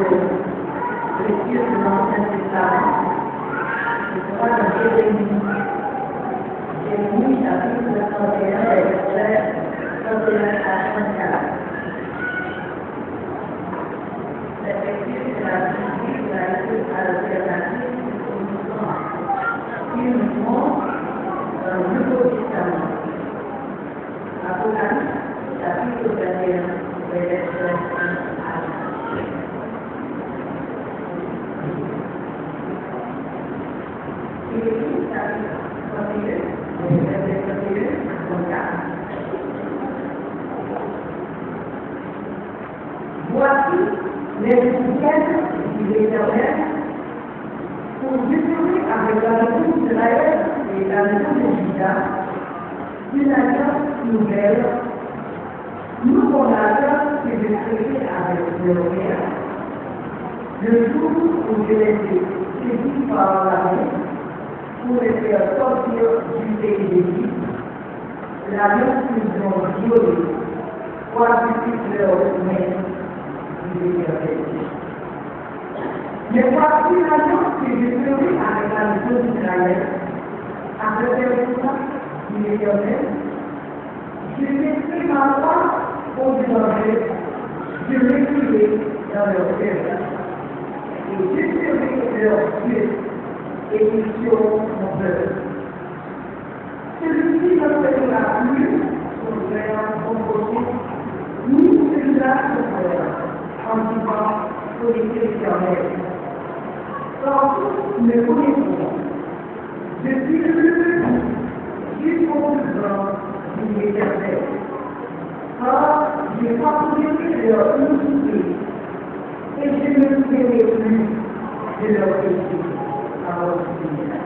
l'écriture de l'Ancien Testament. Je crois que Jérémie, chapitre 31, verset 31 à 34. Cette lecture de la Bible de la lecture alternative qui nous montre dans le Nouveau Testament. Apocalypse, chapitre 21, verset 1 à 4. Jérémie, chapitre 31, verset 31 à 4. Voici les bouquettes de l'Éternel pour juger avec la maison d'Israël et la maison de Juda une alliance nouvelle, nouveau alliance que je ferai avec l'Européen. Le jour où je les ai saisis par la main pour les faire sortir du pays d'Égypte, l'alliance qu'ils ont violée, voici leur main. Mais voici l'alliance que je ferai avec la maison d'Israël, après faire ça, dit l'Éternel, je mettrai ma foi au danger, je m'écrirai dans leur cœur, et je serai leur Dieu, et ils seront mon peuple. Celui-ci ne fera plus son frère, son prochain, ni celui-là son frère, en disant pour les Éternel. Car tous me connaîtront. Je suis le plus petit, jusqu'au plus grand, dit l'Éternel. Car j'ai pardonné leur iniquité, et je ne me souviendrai plus de leur péché. Parole du Seigneur.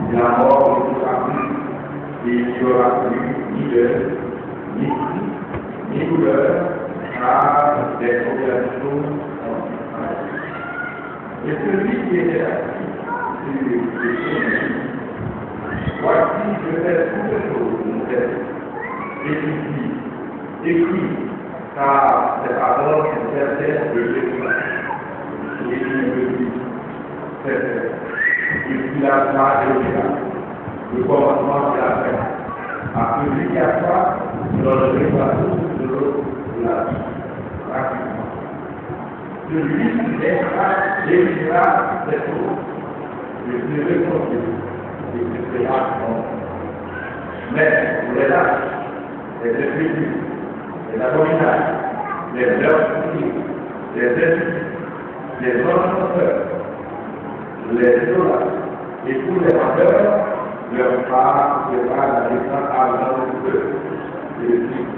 la mort ne sera plus, et il n'y aura plus ni deuil, ni cri, ni douleur, car les premières choses sont disparues. Et celui qui était assis sur le trône, voici je fais toutes choses nouvelles. Et il dit, écris, car ces paroles sont certaines de Jésus. Et il me dit, c'est vrai. Je suis la joie et le miracle, le commencement et la fin. À celui qui a foi, je donnerai la source de l'eau de la vie, gratuitement. Celui qui laissera guérira cette eau, je serai son Dieu, et je serai son nom. Mais pour les lâches, les défaitus, les abominables, les meurtriers, les injustes, les horreurs, les idolâtres et tous les vendeurs, leur part sera la descente ardente de feu et le feu.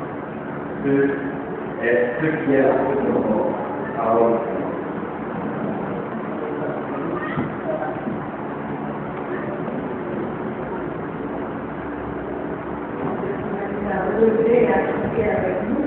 Ce est ce qui est la parole de Dieu. Vous devez associer avec nous.